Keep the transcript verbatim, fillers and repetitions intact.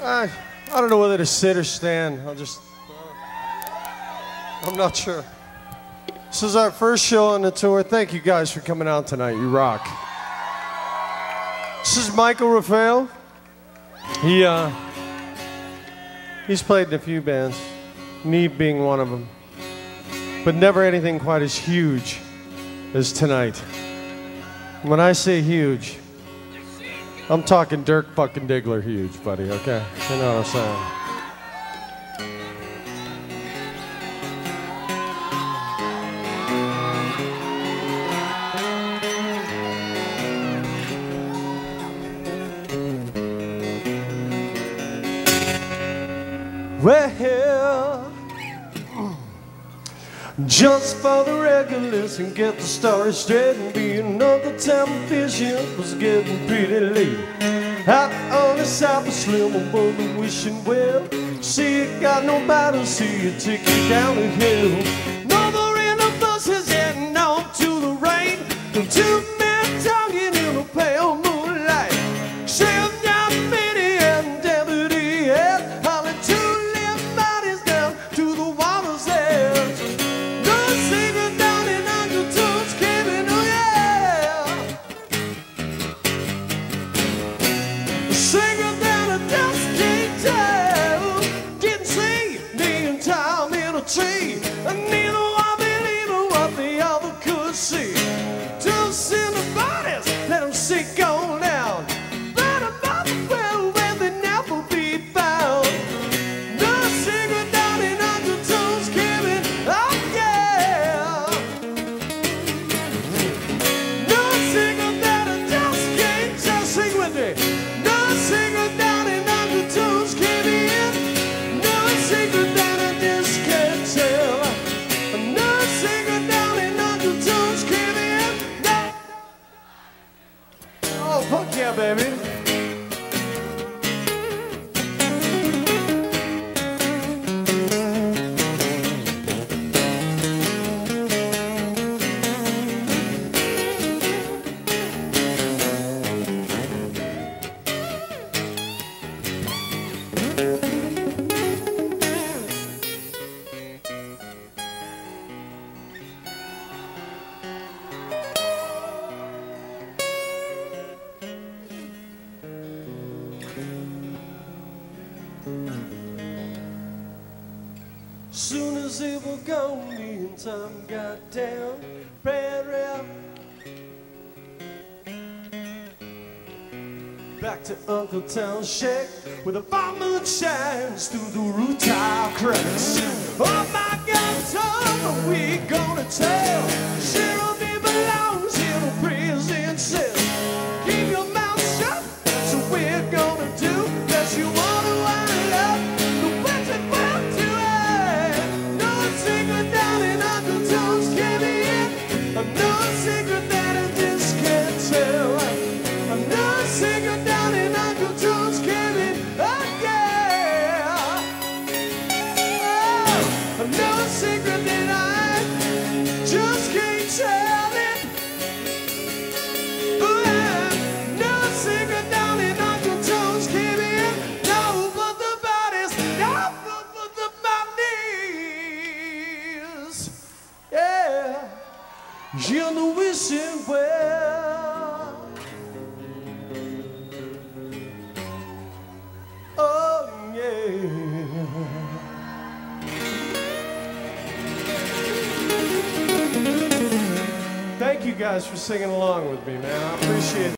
I, I don't know whether to sit or stand. I'll just, uh, I'm not sure. This is our first show on the tour. Thank you guys for coming out tonight. You rock. This is Michael Raphael. He, uh, he's played in a few bands, me being one of them, but never anything quite as huge as tonight. When I say huge, I'm talking Dirk fucking Diggler huge, buddy, okay? You know what I'm saying? Well, just for the regulars and get the story straight, and be another time fishing was getting pretty late. Out on the South of Slim, I wasn't wishing well. See, you got nobody, see you take you down the hill. Mother in the buses heading on to the rain. The two men talking in the pale moonlight. Sheriff down Benny and Deputy Ed, hauling two limp bodies down to the water's edge. No secret down in Uncle Toad's cabin, oh yeah. The secret down a dust can't tell. Didn't see me and Tom in a tree, and neither one believed what the other could see. Just in the bodies, let them sink on down. But about the well where they never be found. No secret down in Uncle Toad's cabin, oh yeah. No secret that I just can't tell. Sing with me. No secret down in Uncle Toad's cabin. No secret that I just can't tell. No secret down in Uncle Toad's cabin. No. Oh, fuck yeah, baby. Soon as they were gone, me and Tom got down, ran around back to Uncle Tom's shack, where the fire moon shines through the rooftop cracks. Oh my God, Tom, we gonna tell? Sheriff, he belongs in a prison cell. Keep your mouth shut, so we're gonna do. Yes, you wanna wind up the wretched well to it. No secret down in Uncle Tom's cabin. No secret that I just can't tell. No secret down in Uncle Tom's cabin. Oh yeah. Oh, no secret that I just can't tell it. Oh, yeah. No secret down in Uncle Tom's cabin. No, but the bodies, no, but the bodies. Yeah, you're the wishing well. Oh yeah. Thank you guys for singing along with me, man. I appreciate it.